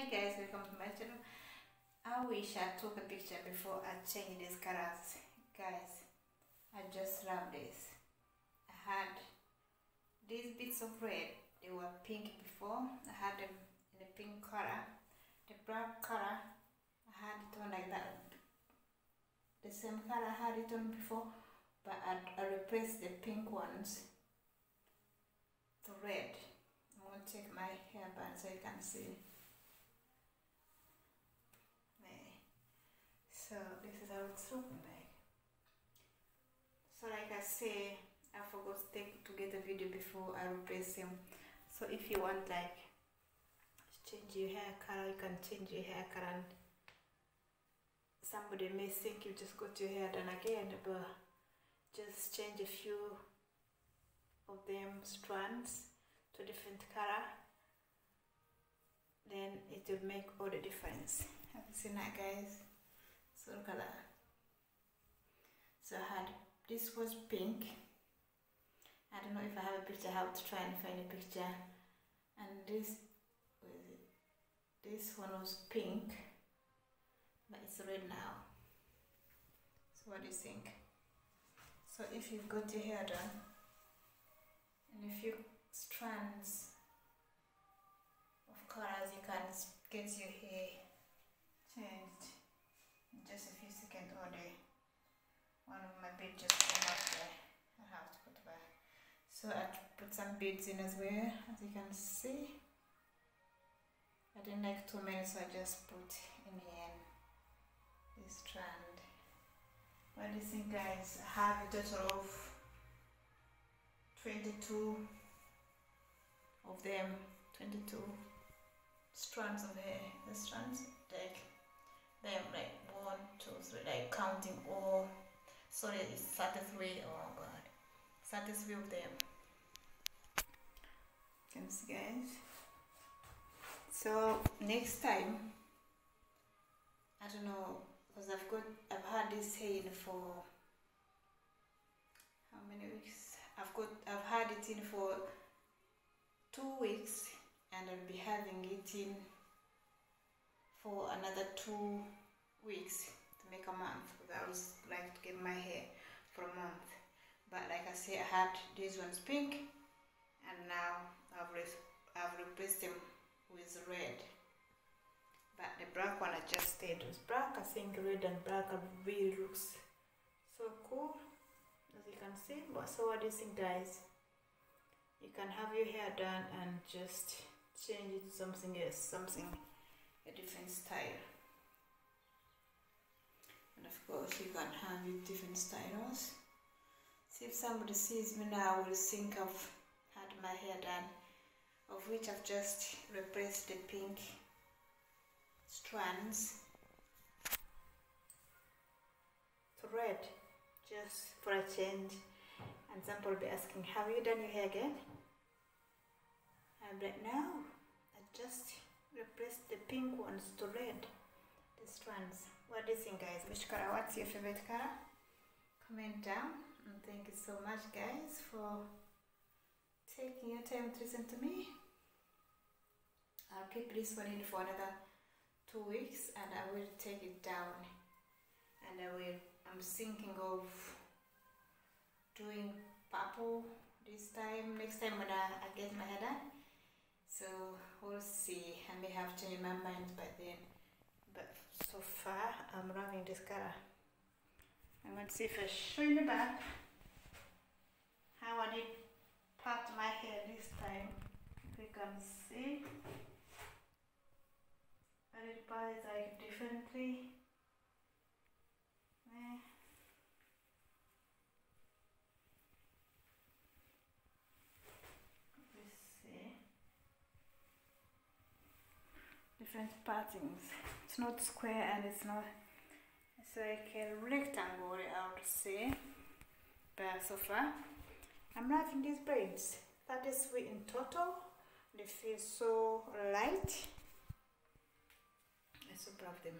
Hi guys, welcome to my channel. I wish I took a picture before I changed these colors. Guys, I just love this. I had these bits of red, they were pink before. I had them in a pink color. The black color, I had it on like that. The same color I had it on before, but I replaced the pink ones to red. I'm going to take my hairband so you can see. So this is how it's looking like. So like I say, I forgot to get a video before I replace him. So if you want like change your hair color, you can change your hair color. And somebody may think you just got your hair done again, but just change a few of them strands to different color, then it will make all the difference. Have you seen that, guys? So look at that. So I had, this was pink. I don't know if I have a picture, I have to try and find a picture. And this, what is it? This one was pink, but it's red now. So what do you think? So if you've got your hair done, and a few strands of colors, you can get your hair changed in just a few seconds. Or one of my beads just came up there. I have to put it back. So I put some beads in as well, as you can see. I didn't like too many, so I just put in here this strand. What do you think, guys? I have a total of 22 of them, 22 strands of hair. The strands, like, they're like 1, 2, 3, like counting all. Sorry, it's 33. Oh god, 33 of them. Can you see, guys? So next time, I don't know, because I've had this hair for how many weeks? I've had it in for 2 weeks, and I'll be having it in for another 2 weeks to make a month, because I always like to get my hair for a month. But like I say, I had these ones pink, and now I've replaced them with red. But the black one I just stayed with black. I think red and black really looks so cool, as you can see. But so what do you think, guys? You can have your hair done and just change it to something else, a different style. And of course you can have it different styles. See, if somebody sees me now will think I've had my hair done, of which I've just replaced the pink strands to red, just for a change. And some people will be asking, have you done your hair again? I'm like, no, I just replaced the pink ones to red, the strands. What do you think, guys? Which color? What's your favorite color? Comment down. And thank you so much, guys, for taking your time to listen to me. I'll keep this one in for another 2 weeks, and I will take it down. And I'm thinking of doing purple this time, next time when I get my hair done. So we'll see. I may have changed my mind by then, but so far I'm loving this color. I'm going to see if I show you the back how I did part my hair this time. If you can see, I did part it like differently. Different patterns. It's not square, and it's like a rectangle, I would say. But so far I'm loving these braids. 33 in total. They feel so light. I'm so proud of them.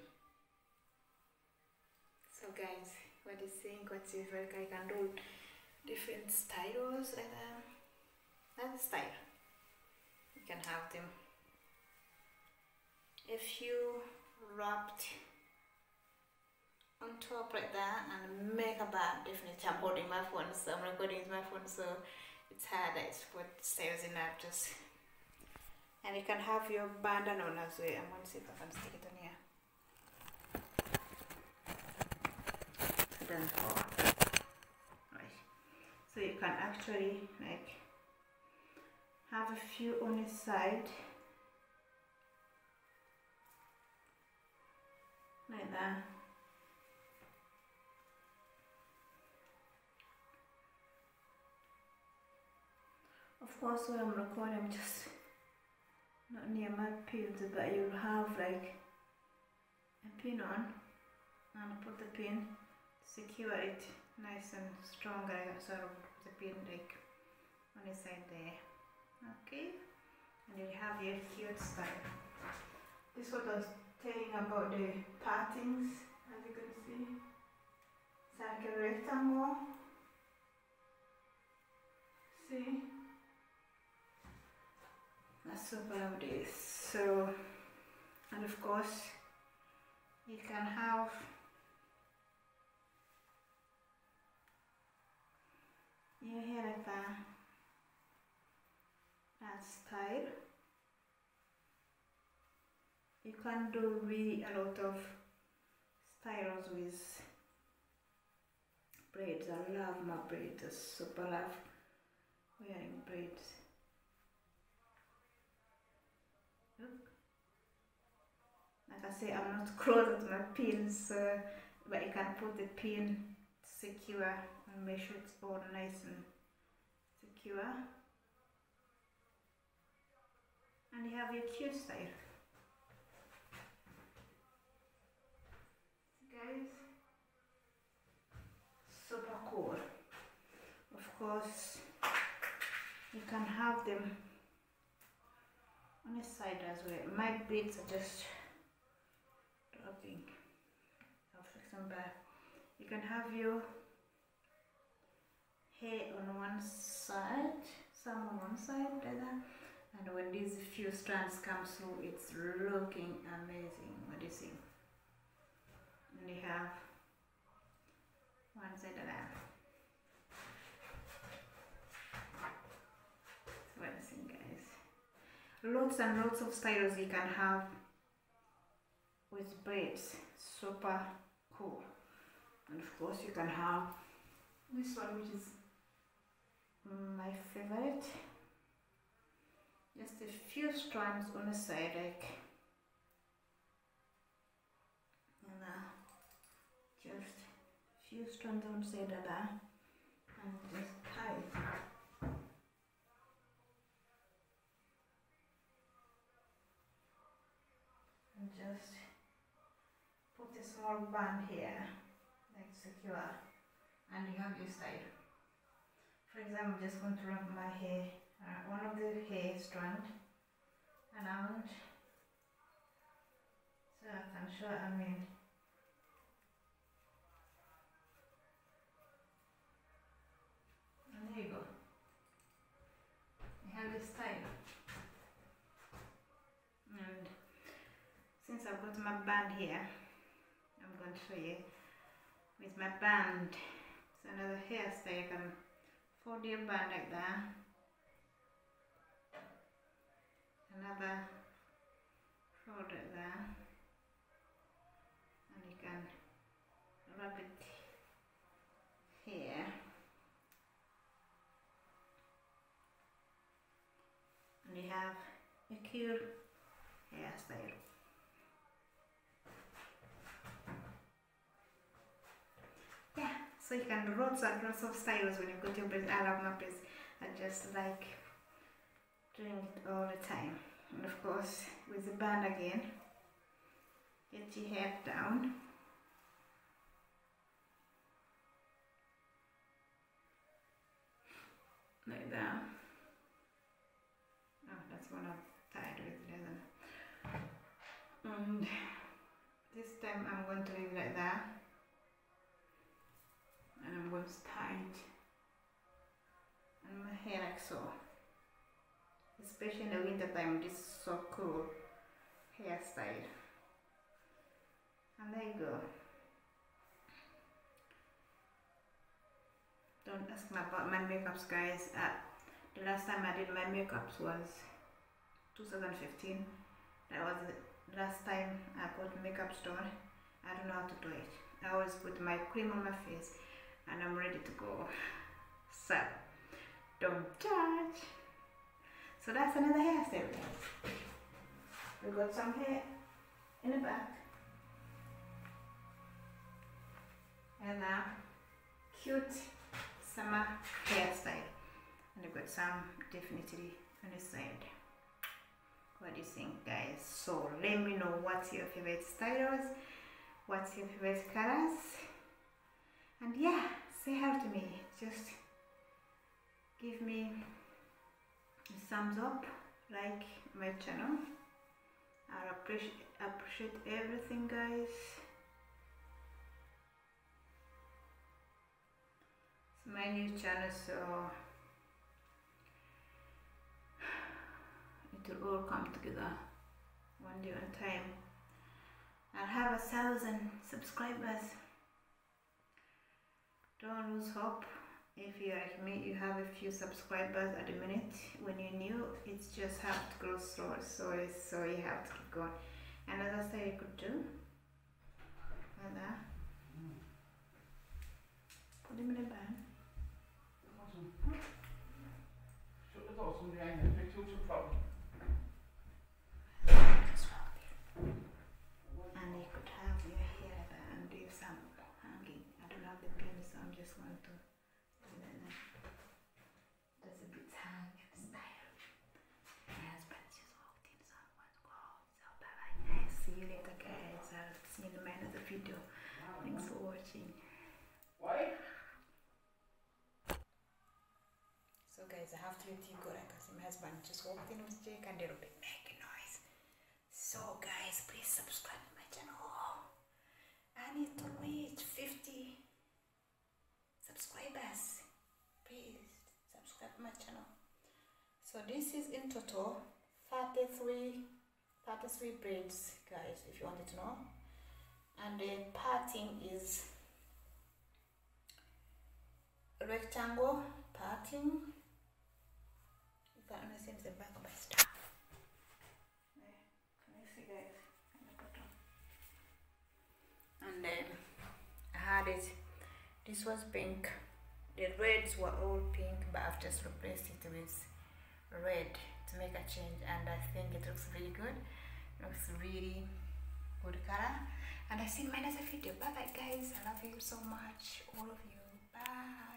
So guys, what do you think? What's your favorite? I can do different styles, and that's style. You can have them if you wrapped on top like that and make a band. Definitely, I'm holding my phone, so I'm recording with my phone, so it's hard. It's what stays in that just. And you can have your bandana on as well. I'm going to see if I can stick it on here. Then right. So you can actually like have a few on the side like that. Of course, when I'm recording, I'm just not near my pins, but you'll have like a pin on and put the pin, secure it nice and strong. I sort of put the pin like on the side there. Okay, and you have your cute style. This is what I was telling about the partings, as you can see. It's like a rectangle. See? That's super how it is. So, and of course, you can have your hair like that style. You can do really a lot of styles with braids. I love my braids. I super love wearing braids. Look. Like I say, I'm not close to my pins, but you can put the pin secure and make sure it's all nice and secure. And you have your cute style. Guys, super cool. Of course, you can have them on the side as well. My braids are just dropping. I'll fix them back. You can have your hair on one side, some on one side, like that. And when these few strands come through, it's looking amazing. What do you see? And you have one side of that. So what do you think, guys? Lots and lots of styles you can have with braids. Super cool. And of course you can have this one, which is my favorite. Just a few strands on the side, like, and just a few strands on the side of that, and just tie it. And just put a small band here, like secure, and you have your style. For example, I'm just going to wrap my hair, one of the hair strand around, so I can show, and there you go. I have this style. And since I've got my band here, I'm going to show you with my band. It's another hairstyle. You can fold your band like that. Another fold like that. And you can wrap it here. And you have a cute hairstyle. Yeah, so you can do lots and lots of styles when you go to your braids. I love my braids. I just like doing it all the time. And of course, with the band again, get your hair down. Like that. Oh, that's one I've tied with leather. And this time I'm going to leave it like that. And I'm going to tie it on my hair like so. Especially in the winter time, this is so cool. hairstyle. And there you go. Don't ask me about my makeups, guys. The last time I did my makeups was 2015. That was the last time I put makeup done. I don't know how to do it. I always put my cream on my face and I'm ready to go. So don't judge. So that's another hairstyle, guys. We got some hair in the back and a cute summer hairstyle, and we've got some definitely on the side. What do you think, guys? So let me know what's your favorite styles, what's your favorite colors, and yeah, say hello to me. Just give me a thumbs up, like my channel. I appreciate everything, guys. It's my new channel, so it will all come together one day on time. I'll have 1,000 subscribers. Don't lose hope. If you're like me, you have a few subscribers at the minute. When you're new, it's just have to grow slow, so you have to keep going. Another style you could do, and put them in a band. Shut the door, somebody behind you. Fix your problem. And you could have your hair and do some hanging. I don't have the pin, so I'm just going to. That's a bit hanging style. My husband just walked in, so I'm going to go. So bye bye. See you later, guys. I'll see you in my another video. Thanks for watching. Why? So guys, I have to let you go because my husband just walked in with Jake and they'll be making noise. So guys, please subscribe to my channel. I need to reach 50 subscribers. Please subscribe to my channel. So this is in total 33 braids, guys, if you wanted to know. And the parting is rectangle parting. You can only see the back of my stuff. Can you see, guys? And then I had it. This was pink. The reds were all pink, but I've just replaced it with red to make a change, and I think it looks really good. It looks really good color. And I see you in my next video. Bye bye, guys. I love you so much, all of you. Bye.